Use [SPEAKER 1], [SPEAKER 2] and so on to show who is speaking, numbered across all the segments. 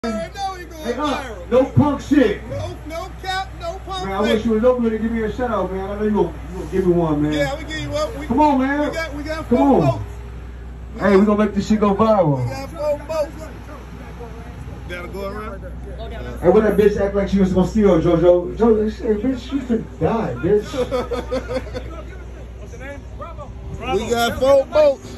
[SPEAKER 1] Hey, no punk shit.
[SPEAKER 2] No cap, no punk.
[SPEAKER 1] Man, I wish you was over here to give me a shout out, man. I know you gonna give me one, man.
[SPEAKER 2] Yeah, we give you one.
[SPEAKER 1] Come on, man.
[SPEAKER 2] We got
[SPEAKER 1] Come
[SPEAKER 2] 4
[SPEAKER 1] on.
[SPEAKER 2] votes.
[SPEAKER 1] Hey, we gonna make this shit go viral.
[SPEAKER 2] We got 4 votes. Gotta go around.
[SPEAKER 1] Hey, what that bitch act like she was gonna steal, JoJo? JoJo, shit, bitch, she finna die, bitch.
[SPEAKER 2] What's the name? Bravo. We got 4 votes.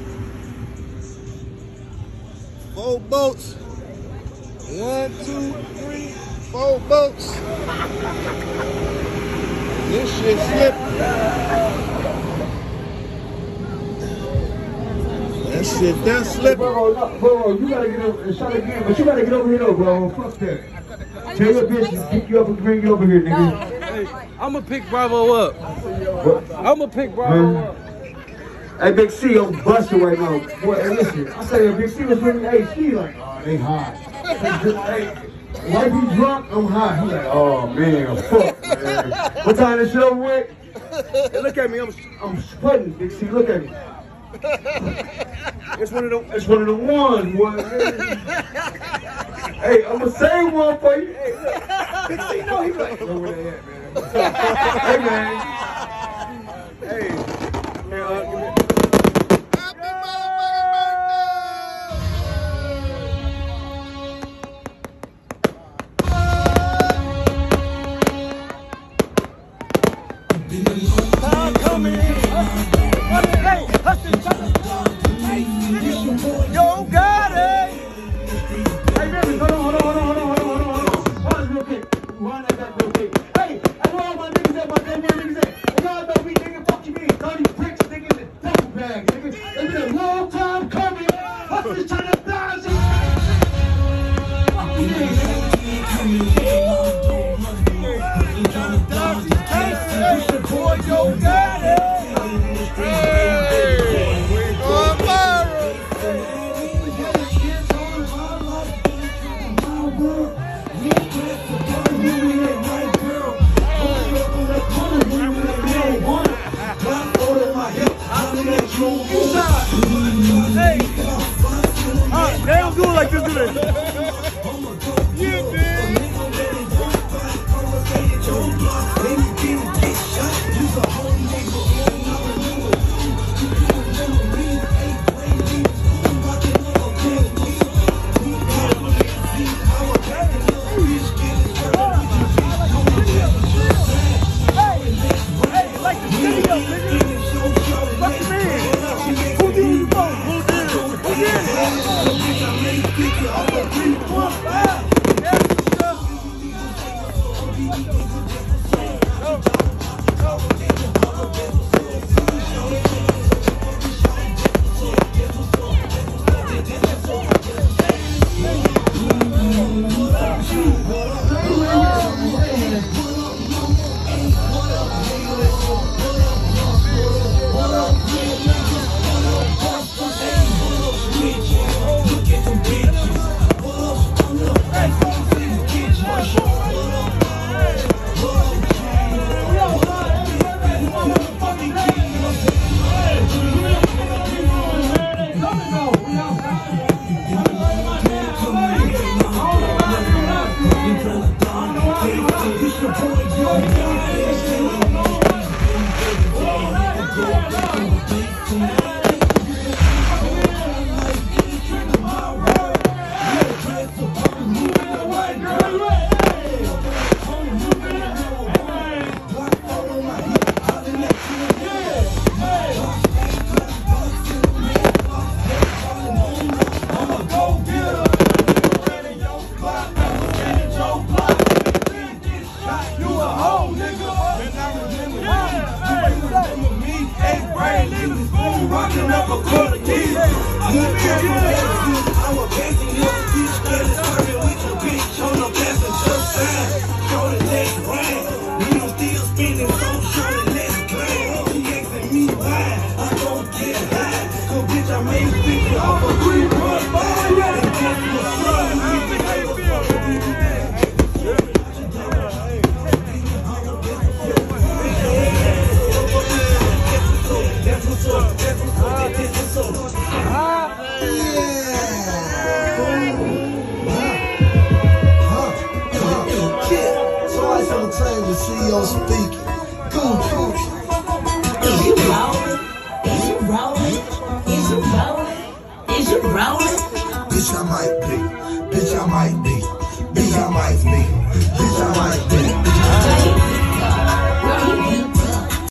[SPEAKER 2] 4 votes. 1, 2, 3, 4 votes. This shit slipping. That shit done slipping.
[SPEAKER 1] Bro, you gotta get over and shot again, but you gotta get over here though, bro. Fuck that. Tell your bitch to pick you up and bring you over here, nigga.
[SPEAKER 3] Hey, I'ma pick Bravo up.
[SPEAKER 1] What?
[SPEAKER 3] I'ma pick Bravo up.
[SPEAKER 1] Hey, Big C, I'm busting right now. Boy, hey, listen, I say if Big C was really, hey, she like, oh, they hot. Hey, wife you drunk, I'm hot. He like, oh man, fuck, man. What time this shit over with? Hey, look at me, I'm sweating, Big C, look at me. It's one of the ones, boy. Hey, I'm gonna say one for you. Hey, look. Big C, no, he like, know where they at, man. Hey, man. Hey, man, give me.
[SPEAKER 3] Yo, got it!
[SPEAKER 1] Hey, baby, hold on. Pause real quick. Run that back real quick. Hey, I know all my niggas at my damn niggas at. Y'all know me, nigga. Fuck you, mean 30 bricks, nigga, in the duffel bag, nigga. It's been a long time coming. Hustlers trying to die. Fuck you,
[SPEAKER 3] Boy, yo, got it! Hey, they don't do it like this, do they?
[SPEAKER 2] You did.
[SPEAKER 3] Hey, like the video, nigga. Fuck you, man. Who did you vote? Who did Hey, Brady, leave the school right
[SPEAKER 4] the CEO speaking. Go.
[SPEAKER 5] Is you rolling? Is you rolling? Is you rolling? Is you rolling?
[SPEAKER 4] Bitch, I might be. Bitch, I might be. Bitch, I might be.